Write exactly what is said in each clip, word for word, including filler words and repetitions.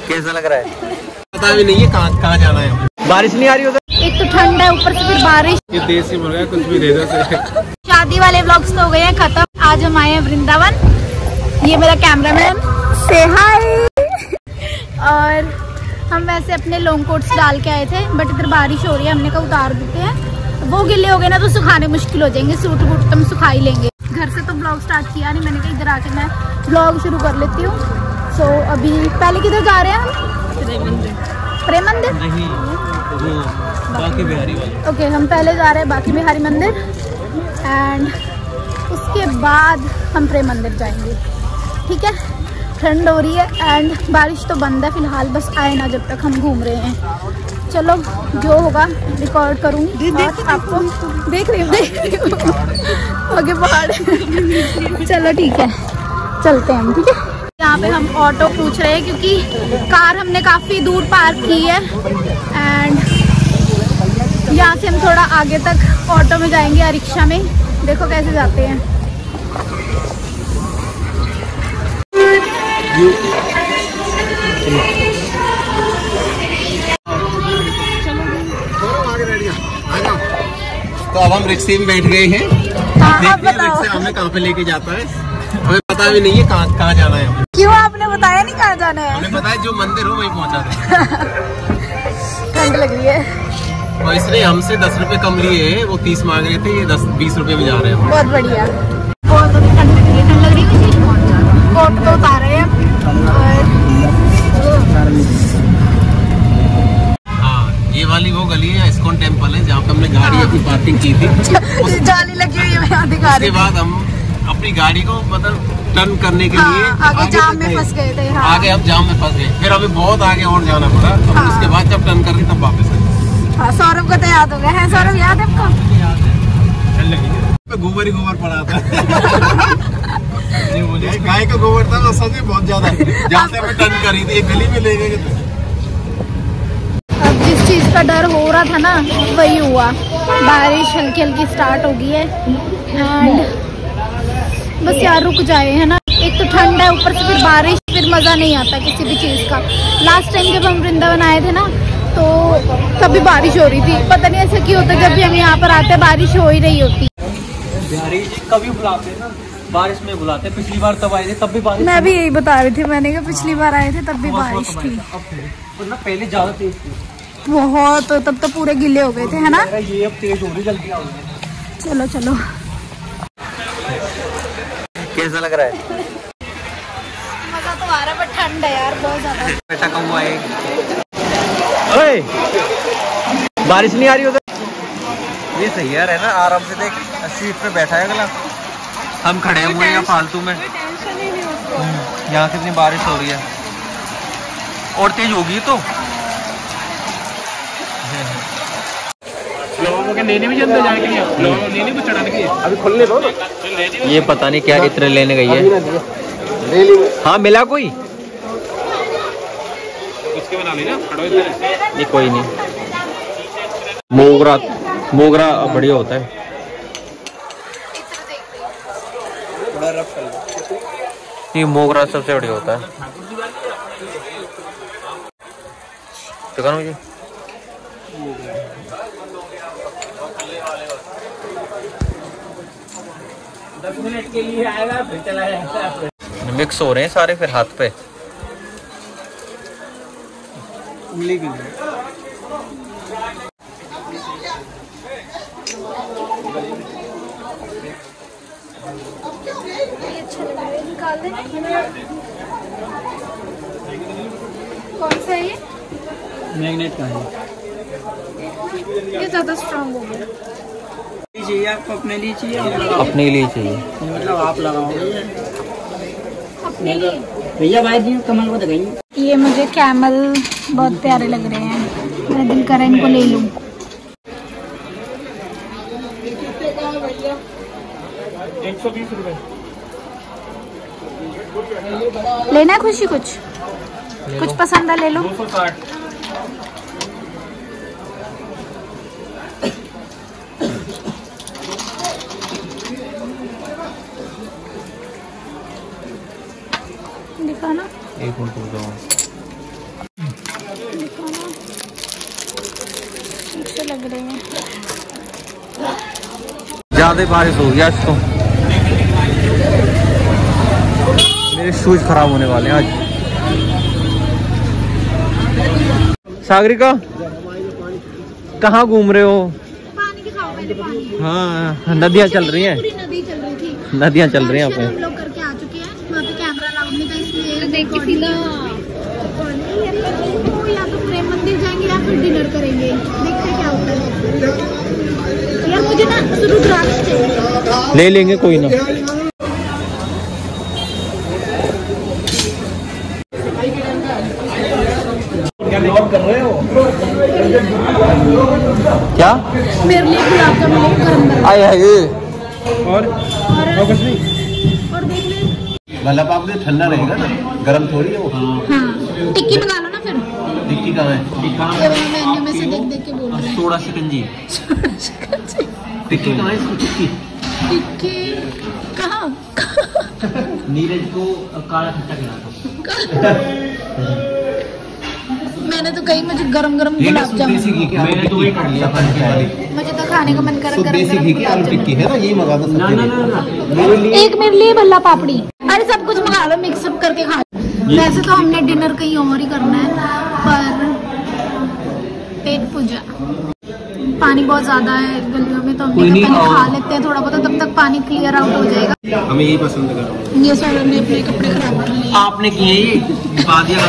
कैसा लग रहा है? पता भी नहीं है कहाँ कहाँ जाना है। बारिश नहीं आ रही उधर? एक तो ठंड है, ऊपर से फिर बारिश। ये देसी मुर्गा कुछ भी दे दो। शादी वाले व्लॉग्स तो हो गए हैं खत्म। आज हम आए हैं वृंदावन। ये मेरा कैमरामैन से हाय। और हम वैसे अपने लॉन्ग कोट्स डाल के आए थे, बट इधर बारिश हो रही है, हमने कहा उतार देते हैं। वो गिले हो गए ना तो सुखाने मुश्किल हो जाएंगे, सूट वूट तो हम सुखा ही लेंगे। घर से तो ब्लॉग स्टार्ट किया नहीं, मैंने कहा इधर आके मैं ब्लॉग शुरू कर लेती हूँ। सो so, अभी पहले किधर जा रहे हैं हम? प्रेम मंदिर नहीं, वो बाकी बिहारी वाला। ओके, हम पहले जा रहे हैं बाकी बिहारी मंदिर एंड उसके बाद हम प्रेम मंदिर जाएंगे। ठीक है, ठंड हो रही है एंड बारिश तो बंद है फिलहाल, बस आए ना जब तक हम घूम रहे हैं। चलो जो होगा रिकॉर्ड करूँगी और आपको देख रही हूँ आगे पहाड़। चलो ठीक है, चलते हैं हम। ठीक है, यहाँ पे हम ऑटो पूछ रहे हैं क्योंकि कार हमने काफ़ी दूर पार्क की है एंड यहाँ से हम थोड़ा आगे तक ऑटो में जाएंगे या रिक्शा में। देखो कैसे जाते हैं। तो अब हम रिक्शे में बैठ गए हैं। देखते हैं रिक्शा हमें कहाँ पे लेके जाता है। हमें पता भी नहीं है कहाँ कहाँ जाना है। क्यों आपने बताया नहीं कहाँ जाना है? हमें पता है जो मंदिर हो वहीं पहुँचा दे। ठंड लग रही है और इसलिए हमसे दस रुपए कम लिए हैं। वो तीस मांग रहे थे, ये दस बीस रुपए में जा रहे हैं। बहुत बढ़िया। बहुत ठंड लग रही है, ठंड लग रही है। कोट तो उतार रहे हैं और हाँ, ये वाली वो गली है इस्कॉन टेम्पल है जहाँ पे हमने गाड़ी अपनी पार्किंग की थी। जाली लगी हुई है, मैं दिखा रही। उसके बाद हम अपनी गाड़ी को मतलब टर्न करने के लिए हाँ, आगे, आगे जाम में फंस गए थे। हाँ। आगे हम जाम में फंस गए, फिर हमें बहुत आगे और जाना पड़ा। अब हाँ। उसके बाद जब टर्न कर रही तब वापस आए। हाँ, सौरभ को तो याद हो गया है। सौरभ याद है आपको? गोबर ही गोबर पड़ा था। गाय का गोबर था, सच में बहुत ज्यादा। जहाँ से हमें टर्न करी थी एक गली में ले गए। अब जिस चीज का डर हो रहा था ना वही हुआ। बारिश हल्की हल्की स्टार्ट हो गई है एंड बस यार रुक जाए, है ना। एक तो ठंड है, ऊपर से फिर बारिश, फिर मजा नहीं आता किसी भी चीज का। लास्ट टाइम जब हम वृंदावन आए थे ना तो तभी बारिश हो रही थी। पता नहीं ऐसा क्यों होता, जब भी हम यहाँ पर आते हैं बारिश हो ही रही होती। बिहारी जी कभी बुलाते हैं ना, बारिश में बुलाते हैं। पिछली बार तब आए थे तब भी बारिश। मैं भी यही बता रही थी, मैंने कहा पिछली बार आए थे तब भी बारिश थी। अब ना पहले ज्यादा तेज थी बहुत, तब तो पूरे गिले हो गए थे, है ना। ये अब तेज हो रही, जल्दी आ गई। चलो चलो। कैसा लग रहा है? मजा तो आ रहा है पर ठंड है यार बहुत ज्यादा। बेटा कम हुआ है। ओए, बारिश नहीं आ रही उधर? ये सही यार, है ना, आराम से देख सीट पे बैठा है अगला। हम खड़े हुए हैं फालतू में। यहाँ कितनी बारिश हो रही है और तेज होगी तो। लोगों के लेने भी जल्दी जाएंगे, लोगों लेने को चढ़ाने के अभी खुलने दो। ये पता नहीं क्या इत्र लेने गई है। हाँ मिला कोई? उसके बना लेना, खड़ो इधर। ये कोई नहीं। मोगरा मोगरा बढ़िया होता है। ये मोगरा सबसे बढ़िया होता है। तो कौन मुझे दस मिनट के लिए आएगा फिर चला जाएगा। मिक्स हो रहे हैं सारे फिर हाथ पे। उंगली के लिए कौन सा है ये? मैग्नेट का है। ये ज्यादा स्ट्रॉन्ग हो गया। चाहिए आपको अपने लिए चाहिए? अपने लिए चाहिए मतलब आप लगाओगे भैया? भाई जी कमल को दिखाइए। ये मुझे कैमल बहुत प्यारे लग रहे हैं, मेरा दिल कर रहा है इनको ले लूं। एक सौ बीस रुपए लेना है। खुशी कुछ कुछ पसंद है ले लो। दो सौ साठ। दिखाना। एक मिनट रुक जाओ। देंगे। ज्यादा बारिश हो गया आज तो, मेरे शूज खराब होने वाले हैं आज। सागरिका कहाँ घूम रहे हो? पानी दिखाओ पहले, पानी। हाँ नदियाँ चल रही हैं, पूरी नदी चल रही थी, नदियाँ चल रही हैं यहाँ हम पे। लोग करके आ चुके हैं। वहाँ पे कैमरा अलाउड नहीं था, इसलिए देख के सीधा या तो प्रेम मंदिर जाएंगे या फिर डिनर करेंगे, देखते हैं क्या होता है। यार मुझे ना रुद्राक्ष चाहिए, ले लेंगे कोई ना। कर रहे हो क्या? मेरे लिए गुलाब जामुन गरम गरम। आए हाय और और कुछ नहीं, और देख ले मतलब आप ठंडा रहेगा ना, गरम थोड़ी है वो। हाँ टिक्की मंगा लो ना फिर। टिक्की कहाँ है? ये मैं मेन्यू में से देख देख के बोल रही हूँ। सोडा शिकंजी टिक्की कहाँ है इसकी? टिक्की टिक्की कहाँ? नीरज को काला खट्टा खिलाता। मैंने तो कहीं मुझे गरम गरम गुलाब जामुन, मैंने तो वही कर लिया मुझे तो खाने का मन कर गरम गरम गुलाब टिक्की है ना, यही मंगा दो। ना ना ना जामुन। एक मेरे लिए भल्ला पापड़ी, अरे सब कुछ मंगा लो, मिक्सअप करके खा लो। वैसे तो हमने डिनर कहीं और ही करना है, पर पेट पूजा, पानी बहुत ज्यादा है गलियों में, तो हमने कहा पहले खा लेते हैं थोड़ा बहुत, तब तक पानी क्लियर आउट हो जाएगा। हमें यही पसंद है। ये सर ने अपने कपड़े खराब कर लिए। आपने किए ये बादिया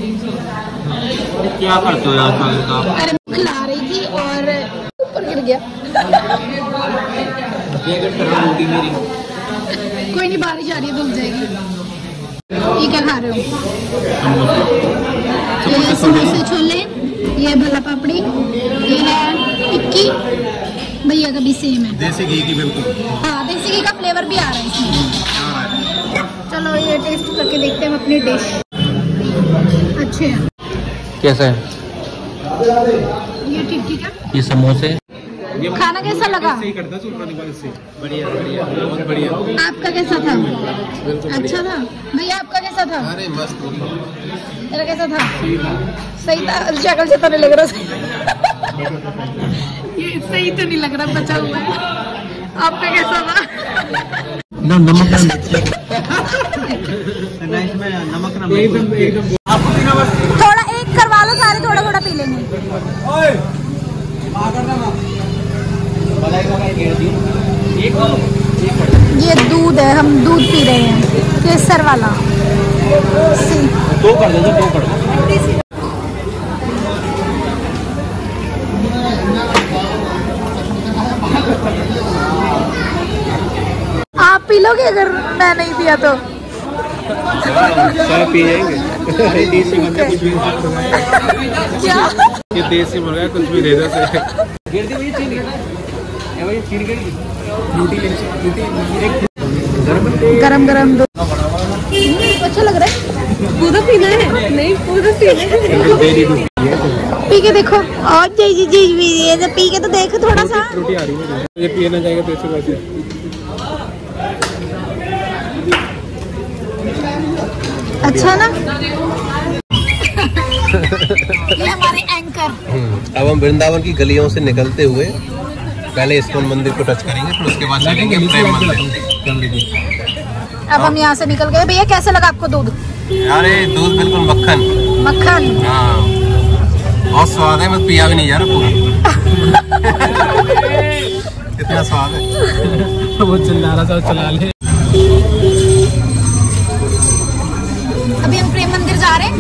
क्या करते हो यार? अरे खिला रही थी और ऊपर गिर गया। कोई नहीं, बारिश आ रही है, धुल जाएगी। ये क्या खा रहे हो? ये समोसे छोले, ये भला पापड़ी, ये है टिक्की, भैया का भी सेम है, देसी घी की बिल्कुल। हाँ देसी घी का फ्लेवर भी आ रहा है इसमें। चलो ये टेस्ट करके देखते हैं अपनी डिश। अच्छे हैं। कैसा है ये टिक्की का, ये समोसे? खाना कैसा लगा? बढ़िया बढ़िया बहुत बढ़िया। आपका कैसा था? अच्छा था भैया, आपका कैसा था? अरे मस्त। तेरा कैसा था? सही था, शक्ल से तो नहीं लग रहा। ये सही तो नहीं लग रहा, बचा हुआ है। आपका कैसा था? ना नमक नमक थोड़ा एक करवा लो, सारे थोड़ा थोड़ा पी लेंगे। ये दूध है, हम दूध पी रहे हैं, केसर वाला। दो कर दो, दो कर दो। आप पी लोगे अगर मैं नहीं पिया तो? सब पी जाएंगे। देसी मुर्गा कुछ भी क्या? ये देसी मुर्गा कुछ भी दे दो से। गरम गरम दो। अच्छा लग रहा है, पूरा पीना है? नहीं पूरा पीना है। पी के देखो, और जी जी जी जी तो पी के तो देखो थोड़ा सा। रोटी आ रही है, ये पीना जाएगा तो ऐसे वैसे। अच्छा ना? ये हमारे एंकर। अब हम वृंदावन की गलियों से निकलते हुए पहले इस्कॉन मंदिर को टच करेंगे, फिर उसके बाद चलेंगे प्रेम मंदिर। अब हम यहाँ से निकल गए। भैया कैसा लगा आपको दूध? अरे दूध बिल्कुल मक्खन मक्खन। हाँ बहुत स्वाद है, मैं पिया भी नहीं जा रहा पूरा। इतना स्वाद है। वो चिल्ला रहा था, चला ले। अभी हम प्रेम मंदिर जा रहे हैं।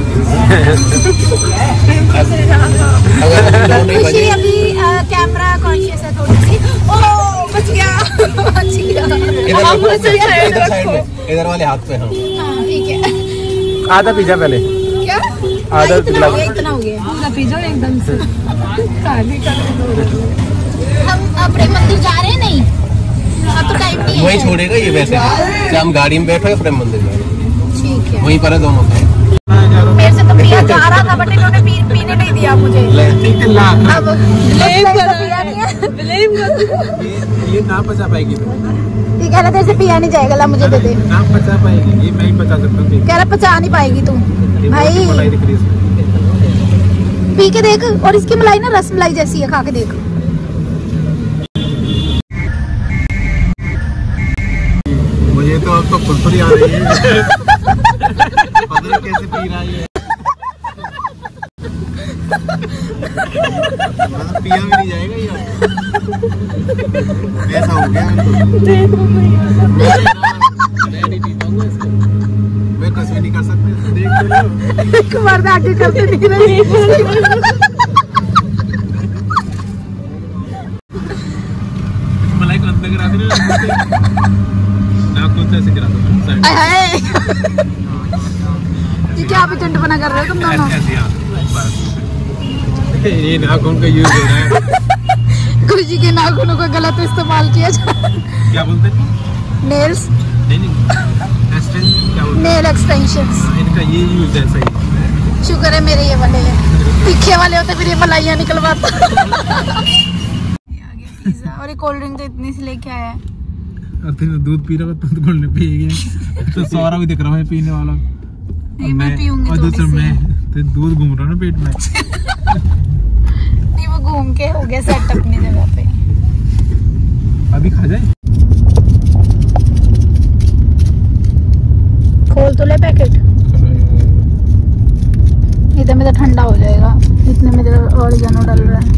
खुशी अभी कैमरा कॉन्शियस है थोड़ी सी। ओह बच गया, बच गया। इधर साइड में, इधर वाले हाथ पे। हाँ ठीक है। आधा पिज्जा पहले। क्या? आधा इतना हो गया, इतना हो गया। पिज्जा एकदम से हम प्रेम मंदिर जा रहे हैं। नहीं अब तो टाइम नहीं है। वही छोड़ेगा ये वैसे, हम गाड़ी में बैठे प्रेम मंदिर में, ठीक है वहीं पर है दोनों का। मेरे से तो पिया जा रहा था, बट इन्होंने पी, पीने नहीं दिया मुझे। अब पिया नहीं है। ये ना बचा पाएगी तो ठीक है ना, तेरे से पिया नहीं जाएगा। ला मुझे दे दे। ना बचा पाएगी, ये मैं ही बचा सकता हूँ। कह रहा पचा नहीं पाएगी तू भाई। पी के देख, और इसकी मलाई ना रस मलाई जैसी है, खा के देख। ये तो अब तो फुलफुली आ रही है। पता नहीं कैसे पी रहा है ये। मतलब पिया भी नहीं जाएगा ये। ऐसा हो गया। मैं नहीं पीता हूँ इसको। मैं कुछ भी नहीं कर सकते। देख लो। एक बार आगे करते नहीं रही। मलाई को अंदर करा दे। नाक को ऐसे करा दो। ये क्या भी चंट बना कर रहे हो तुम दोनों? ये नाखून का यूज हो रहा है। खुशी के नाखूनों का गलत इस्तेमाल किया जाए। क्या बोलते हैं? नेल्स। नहीं नहीं। क्या बोलते हैं? Nail extensions. इनका ये यूज है सही। शुक्र है मेरे ये वाले हैं। तीखे वाले होते फिर ये मलाइयाँ निकलवाता। और ये कोल्ड ड्रिंक तो इतनी सी लेके आया है। अब तो दूध पी रहा है तो कोल्ड ड्रिंक पिएगी। तो सौरा भी दिख रहा है पीने वाला। नहीं मैं पीऊंगी और दूसरा मैं तो दूध घूम रहा ना पेट में। नहीं वो घूम के हो गया सेट अपनी जगह पे। अभी खा जाए। खोल तो ले पैकेट। इधर में तो ठंडा हो जाएगा। इतने में तो ऑरिगेनो डाल रहा है।